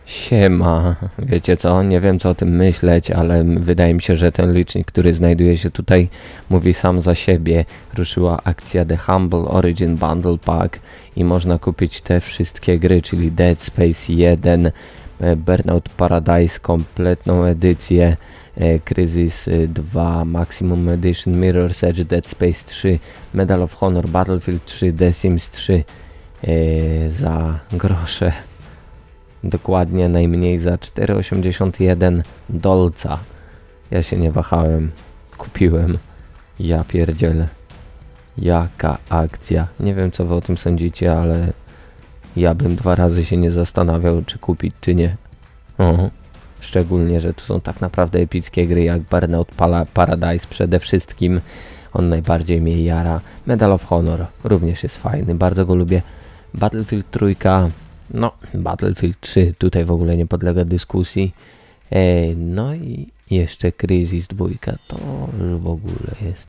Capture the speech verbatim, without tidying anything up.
Siema, wiecie co, nie wiem co o tym myśleć, ale wydaje mi się, że ten licznik, który znajduje się tutaj, mówi sam za siebie. Ruszyła akcja The Humble Origin Bundle Pack i można kupić te wszystkie gry, czyli Dead Space jeden, Burnout Paradise, kompletną edycję, Crysis dwa, Maximum Edition, Mirror's Edge, Dead Space trzy, Medal of Honor, Battlefield trzy, The Sims trzy yy, za grosze. Dokładnie najmniej za cztery osiemdziesiąt jeden dolca. Ja się nie wahałem. Kupiłem. Ja pierdzielę. Jaka akcja. Nie wiem co wy o tym sądzicie, ale ja bym dwa razy się nie zastanawiał, czy kupić, czy nie. O, szczególnie, że tu są tak naprawdę epickie gry jak Burnout Paradise przede wszystkim. On najbardziej mnie jara. Medal of Honor również jest fajny. Bardzo go lubię. Battlefield trzy. No, Battlefield trzy tutaj w ogóle nie podlega dyskusji. E, no i jeszcze Crysis dwa, to już w ogóle jest